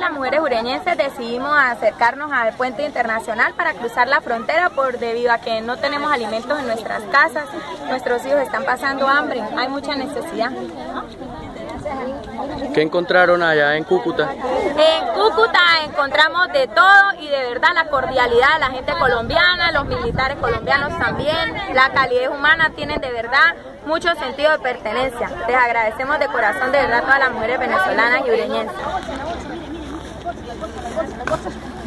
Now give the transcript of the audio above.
las mujeres ureñenses decidimos acercarnos al puente internacional para cruzar la frontera debido a que no tenemos alimentos en nuestras casas, nuestros hijos están pasando hambre, hay mucha necesidad. ¿Qué encontraron allá en Cúcuta? En Cúcuta encontramos de todo y de verdad la cordialidad de la gente colombiana, los militares colombianos también, la calidez humana, tienen de verdad mucho sentido de pertenencia. Les agradecemos de corazón de verdad a todas las mujeres venezolanas y ureñenses.